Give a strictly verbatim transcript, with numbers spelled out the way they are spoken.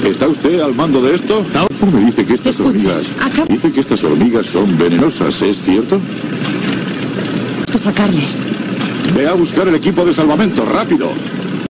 ¿Está usted al mando de esto? No. Me dice que estas Escuche, hormigas... acabo- Dice que estas hormigas son venenosas, ¿es cierto? Que sacarles. Ve a buscar el equipo de salvamento, rápido.